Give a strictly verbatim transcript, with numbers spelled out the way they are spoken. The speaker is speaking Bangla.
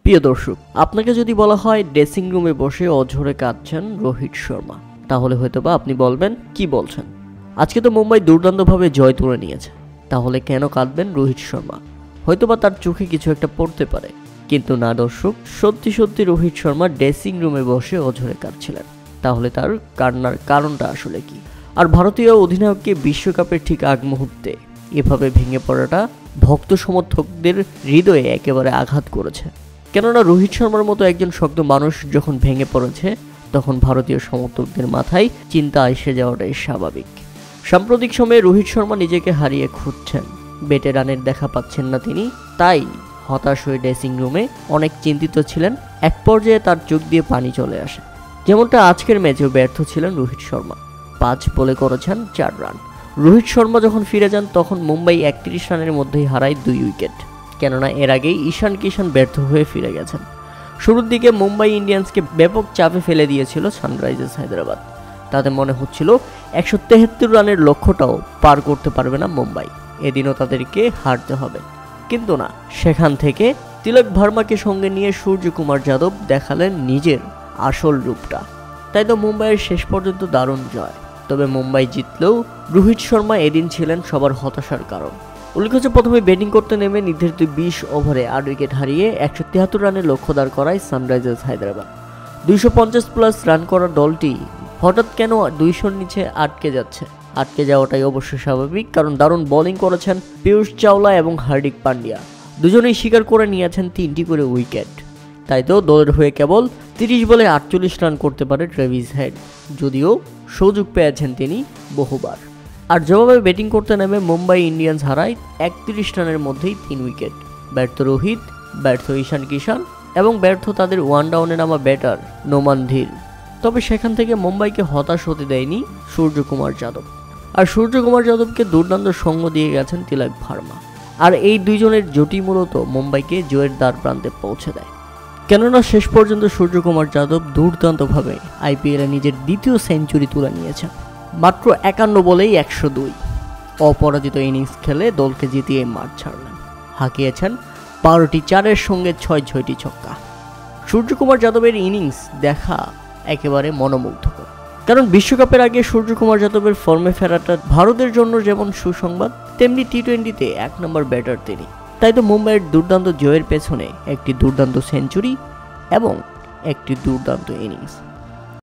প্রিয় দর্শক, আপনাকে যদি বলা হয় ড্রেসিং রুমে বসে অঝরে কাঁদছেন রোহিত শর্মা, তাহলে হয়তোবা আপনি বলবেন কি বলছেন। আজকে তো মুম্বাই দুর্দান্তভাবে জয় তুলে নিয়েছে, তাহলে কেন কাঁদবেন রোহিত শর্মা? হয়তোবা তার চোখে কিছু একটা পড়তে পারে। কিন্তু না দর্শক, সত্যি সত্যি রোহিত শর্মা ড্রেসিং রুমে বসে অঝরে কাঁদছিলেন। তাহলে তার কান্নার কারণটা আসলে কি? আর ভারতীয় অধিনায়ককে বিশ্বকাপের ঠিক আগ মুহূর্তে এভাবে ভেঙে পড়াটা ভক্ত সমর্থকদের হৃদয়ে একেবারে আঘাত করেছে। কেননা রোহিত শর্মার মতো একজন শক্ত মানুষ যখন ভেঙে পড়েছে, তখন ভারতীয় সমর্থকদের মাথায় চিন্তা এসে যাওয়াটাই স্বাভাবিক। সাম্প্রতিক সময়ে রোহিত শর্মা নিজেকে হারিয়ে খুঁজছেন, বেটে রানের দেখা পাচ্ছেন না তিনি, তাই হতাশ হয়ে ড্রেসিং রুমে অনেক চিন্তিত ছিলেন। এক পর্যায়ে তার চোখ দিয়ে পানি চলে আসে। যেমনটা আজকের ম্যাচেও ব্যর্থ ছিলেন রোহিত শর্মা, পাঁচ বলে করেছেন চার রান। রোহিত শর্মা যখন ফিরে যান, তখন মুম্বাই একত্রিশ রানের মধ্যেই হারায় দুই উইকেট, কেননা এর আগেই ঈশান কিষান ব্যর্থ হয়ে ফিরে গেছেন। শুরুর দিকে মুম্বাই ইন্ডিয়ান্সকে ব্যাপক চাপে ফেলে দিয়েছিল সানরাইজার্স হায়দ্রাবাদ। তাতে মনে হচ্ছিল একশো তেহাত্তর রানের লক্ষ্যটাও পার করতে পারবে না মুম্বাই, এদিনও তাদেরকে হারতে হবে। কিন্তু না, সেখান থেকে তিলক ভার্মাকে সঙ্গে নিয়ে সূর্যকুমার যাদব দেখালেন নিজের আসল রূপটা। তাই তো মুম্বাইয়ের শেষ পর্যন্ত দারুণ জয়। তবে মুম্বাই জিতলেও রোহিত শর্মা এদিন ছিলেন সবার হতাশার কারণ। উল্লেখ্য, প্রথমে ব্যাটিং করতে নেমে নির্ধারিত বিশ ওভারে আট উইকেট হারিয়ে একশো তিয়াত্তর রানের লক্ষ্য দাঁড় করায় সানরাইজার্স হায়দ্রাবাদ। দুইশো পঞ্চাশ প্লাস রান করা দলটি হঠাৎ কেন দুইশোর নিচে আটকে যাচ্ছে? আটকে যাওয়াটাই অবশ্য স্বাভাবিক, কারণ দারুণ বোলিং করেছেন পীয়ূষ চাওলা এবং হার্দিক পান্ডিয়া। দুজনেই স্বীকার করে নিয়েছেন তিনটি করে উইকেট। তাই তো দলের হয়ে কেবল তিরিশ বলে আটচল্লিশ রান করতে পারে ট্রেভিস হেড, যদিও সুযোগ পেয়েছেন তিনি বহুবার। আর জবাবে ব্যাটিং করতে নেমে মুম্বাই ইন্ডিয়ান্স হারায় একত্রিশ রানের মধ্যেই তিন উইকেট। ব্যর্থ রোহিত, ব্যর্থ ঈশান কিষান এবং ব্যর্থ তাদের ওয়ান ডাউনে নামা ব্যাটার নোমান ধীর। তবে সেখান থেকে মুম্বাইকে হতাশ হতে দেয়নি সূর্যকুমার যাদব। আর সূর্যকুমার যাদবকে দুর্দান্ত সঙ্গ দিয়ে গেছেন তিলক ভার্মা। আর এই দুইজনের জুটি মূলত মুম্বাইকে জয়ের দ্বার প্রান্তে পৌঁছে দেয়। কেননা শেষ পর্যন্ত সূর্যকুমার যাদব দুর্দান্তভাবে আইপিএলে নিজের দ্বিতীয় সেঞ্চুরি তুলে নিয়েছেন। মাত্র একান্ন বলেই একশো দুই অপরাজিত ইনিংস খেলে দলকে জিতিয়ে মাঠ ছাড়লেন। হাঁকিয়েছেন বারোটি চারের সঙ্গে ছয় ছয়টি ছক্কা। সূর্যকুমার যাদবের ইনিংস দেখা একেবারে মনোমুগ্ধকর, কারণ বিশ্বকাপের আগে সূর্যকুমার যাদবের ফর্মে ফেরাটা ভারতের জন্য যেমন সুসংবাদ, তেমনি টি টোয়েন্টিতে এক নম্বর ব্যাটার তিনি। তাই তো মুম্বাইয়ের দুর্দান্ত জয়ের পেছনে একটি দুর্দান্ত সেঞ্চুরি এবং একটি দুর্দান্ত ইনিংস।